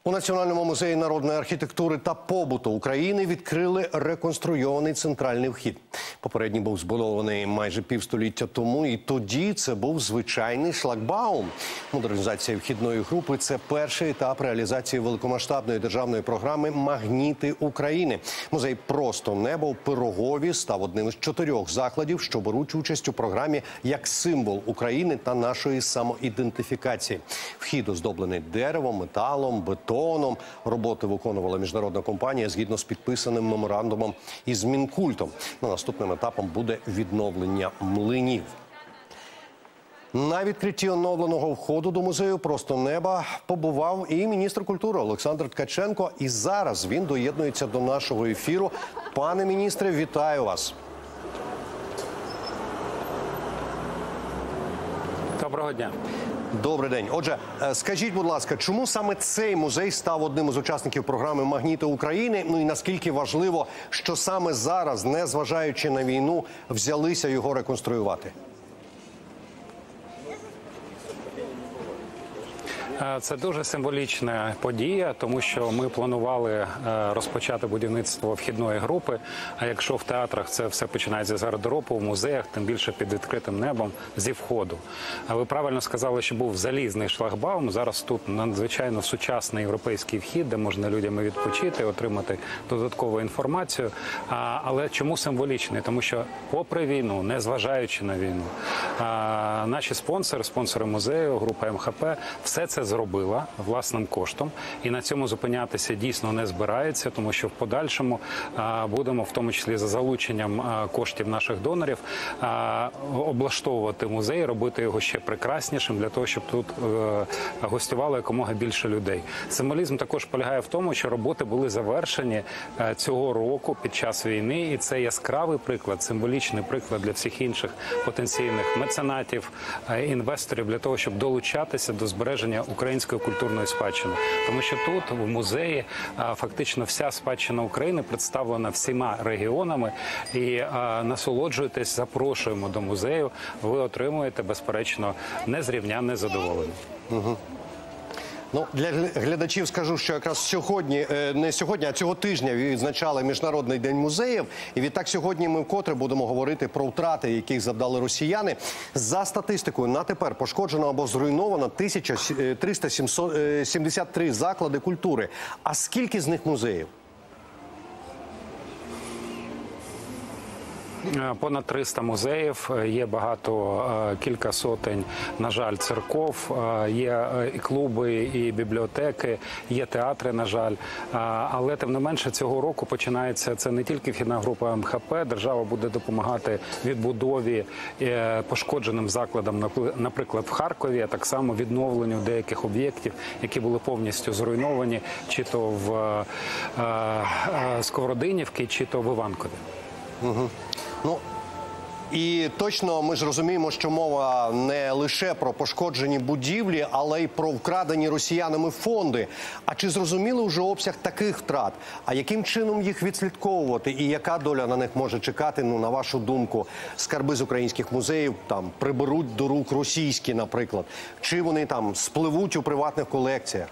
У Національному музеї народної архітектури та побуту України відкрили реконструйований центральний вхід. Попередній був збудований майже півстоліття тому, і тоді це був звичайний шлагбаум. Модернізація вхідної групи – це перший етап реалізації великомасштабної державної програми «Магніти України». Музей «Просто небо» в Пирогові став одним із 4 закладів, що беруть участь у програмі як символ України та нашої самоідентифікації. Вхід оздоблений деревом, металом, бетоном. Роботи виконувала міжнародна компанія згідно з підписаним меморандумом із Мінкультом. Наступним етапом буде відновлення млинів. На відкритті оновленого входу до музею «Просто неба» побував і міністр культури Олександр Ткаченко. І зараз він доєднується до нашого ефіру. Пане міністре, вітаю вас. Доброго дня. Добрий день. Отже, скажіть, будь ласка, чому саме цей музей став одним із учасників програми «Магніти України»? Ну і наскільки важливо, що саме зараз, незважаючи на війну, взялися його реконструювати? Це дуже символічна подія, тому що ми планували розпочати будівництво вхідної групи. А якщо в театрах це все починається з гардеробу, в музеях, тим більше під відкритим небом, зі входу. Ви правильно сказали, що був залізний шлагбаум. Зараз тут надзвичайно сучасний європейський вхід, де можна людям відпочити, отримати додаткову інформацію. Але чому символічний? Тому що попри війну, незважаючи на війну, наші спонсори музею, група МХП, все це зробила власним коштом, і на цьому зупинятися дійсно не збирається, тому що в подальшому будемо, в тому числі за залученням коштів наших донорів, облаштовувати музей, робити його ще прекраснішим, для того, щоб тут гостювало якомога більше людей. Символізм також полягає в тому, що роботи були завершені цього року під час війни, і це яскравий приклад, символічний приклад для всіх інших потенційних меценатів, інвесторів, для того, щоб долучатися до збереження української культурної спадщини. Тому що тут, в музеї, фактично вся спадщина України представлена всіма регіонами. І насолоджуйтесь, запрошуємо до музею, ви отримуєте, безперечно, незрівнянне задоволення. Ну, для глядачів скажу, що якраз сьогодні, не сьогодні, а цього тижня відзначали Міжнародний день музеїв. І відтак сьогодні ми вкотре будемо говорити про втрати, яких завдали росіяни. За статистикою, на тепер пошкоджено або зруйновано 1373 заклади культури. А скільки з них музеїв? Понад 300 музеїв, є багато, кілька сотень, на жаль, церков, є і клуби, і бібліотеки, є театри, на жаль. Але, тим не менше, цього року починається, це не тільки вхідна група МХП, держава буде допомагати відбудові пошкодженим закладам, наприклад, в Харкові, а так само відновленню деяких об'єктів, які були повністю зруйновані, чи то в Сковородинівці, чи то в Іванкові. Ну, і точно ми ж розуміємо, що мова не лише про пошкоджені будівлі, але й про вкрадені росіянами фонди. А чи зрозуміли вже обсяг таких втрат? А яким чином їх відслідковувати? І яка доля на них може чекати, ну, на вашу думку, скарби з українських музеїв там приберуть до рук російські, наприклад? Чи вони там спливуть у приватних колекціях?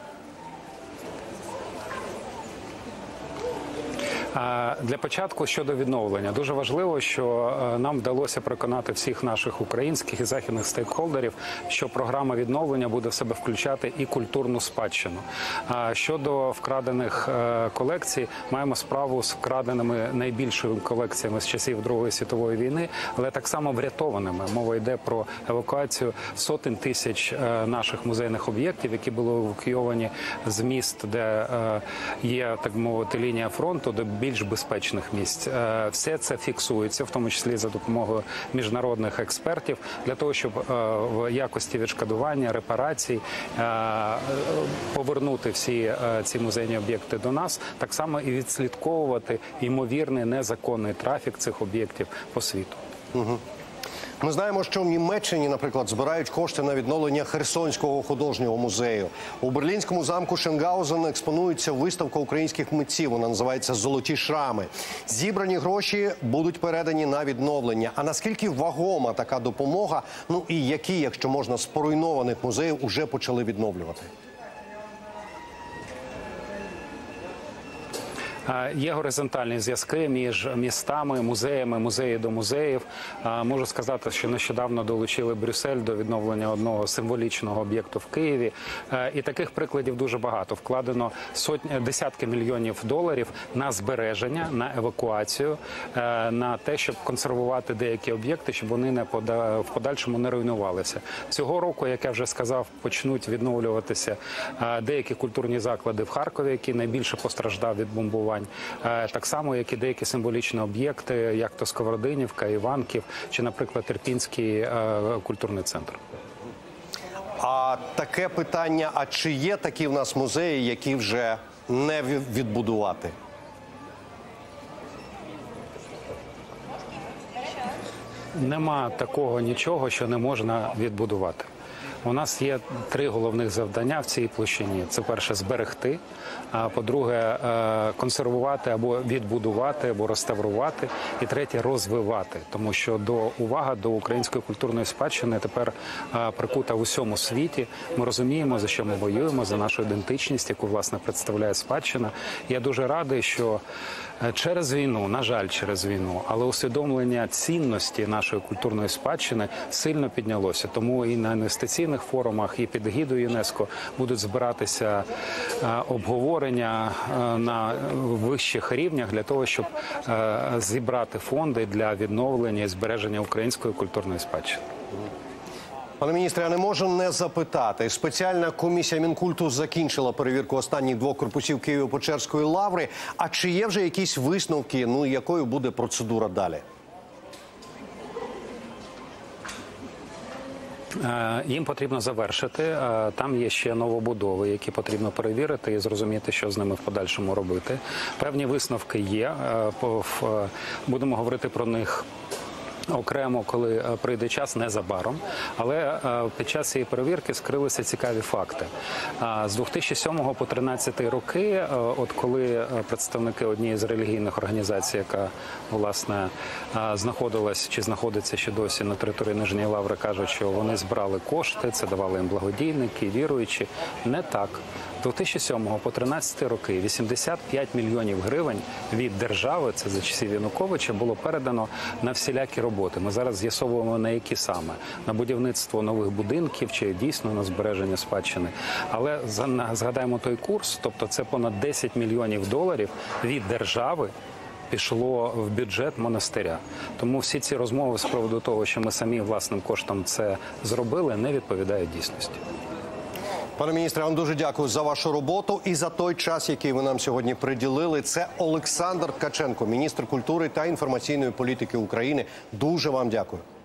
Для початку щодо відновлення. Дуже важливо, що нам вдалося переконати всіх наших українських і західних стейкхолдерів, що програма відновлення буде в себе включати і культурну спадщину. Щодо вкрадених колекцій, маємо справу з вкраденими найбільшими колекціями з часів Другої світової війни, але так само врятованими. Мова йде про евакуацію сотень тисяч наших музейних об'єктів, які були евакуйовані з міст, де є, так мовити, лінія фронту, до більш безпечних місць. Все це фіксується, в тому числі за допомогою міжнародних експертів, для того, щоб в якості відшкодування, репарацій повернути всі ці музейні об'єкти до нас, так само і відслідковувати ймовірний незаконний трафік цих об'єктів по світу. Ми знаємо, що в Німеччині, наприклад, збирають кошти на відновлення Херсонського художнього музею. У берлінському замку Шенгаузен експонується виставка українських митців. Вона називається «Золоті шрами». Зібрані гроші будуть передані на відновлення. А наскільки вагома така допомога? Ну і які, якщо можна, з поруйнованих музеїв уже почали відновлювати? Є горизонтальні зв'язки між містами, музеями, музеї до музеїв. Можу сказати, що нещодавно долучили Брюссель до відновлення одного символічного об'єкту в Києві. І таких прикладів дуже багато. Вкладено десятки мільйонів доларів на збереження, на евакуацію, на те, щоб консервувати деякі об'єкти, щоб вони в подальшому не руйнувалися. Цього року, як я вже сказав, почнуть відновлюватися деякі культурні заклади в Харкові, який найбільше постраждав від бомбувань. Так само, як і деякі символічні об'єкти, як то Сковородинівка, Іванків чи, наприклад, Ірпінський культурний центр. А таке питання, а чи є такі в нас музеї, які вже не відбудувати? Нема такого нічого, що не можна відбудувати. У нас є 3 головних завдання в цій площині. Це перше – зберегти, по-друге – консервувати або відбудувати, або реставрувати, і третє – розвивати. Тому що увага до української культурної спадщини тепер прикута в усьому світі. Ми розуміємо, за що ми воюємо, за нашу ідентичність, яку, власне, представляє спадщина. Я дуже радий, що через війну, на жаль, через війну, але усвідомлення цінності нашої культурної спадщини сильно піднялося. Тому і на інвестиційних форумах, і під егідою ЮНЕСКО будуть збиратися обговорення на вищих рівнях для того, щоб зібрати фонди для відновлення і збереження української культурної спадщини. Пане міністре, я не можу не запитати. Спеціальна комісія Мінкульту закінчила перевірку останніх 2 корпусів Києво-Печерської лаври. А чи є вже якісь висновки, якою буде процедура далі? Їм потрібно завершити. Там є ще новобудови, які потрібно перевірити і зрозуміти, що з ними в подальшому робити. Певні висновки є. Будемо говорити про них окремо, коли прийде час, незабаром. Але під час цієї перевірки скрилися цікаві факти. З 2007 по 2013 роки, от коли представники однієї з релігійних організацій, яка, власне, знаходилась чи знаходиться ще досі на території Нижньої Лаври, кажуть, що вони збирали кошти, це давали їм благодійники, віруючі. Не так. З 2007 по 2013 роки 85 мільйонів гривень від держави, це за часів Януковича, було передано на всілякі роботи. Ми зараз з'ясовуємо, на які саме. На будівництво нових будинків чи дійсно на збереження спадщини. Але згадаємо той курс, тобто це понад 10 мільйонів доларів від держави пішло в бюджет монастиря. Тому всі ці розмови з приводу того, що ми самі власним коштом це зробили, не відповідають дійсності. Пане міністре, я вам дуже дякую за вашу роботу і за той час, який ви нам сьогодні приділили. Це Олександр Ткаченко, міністр культури та інформаційної політики України. Дуже вам дякую.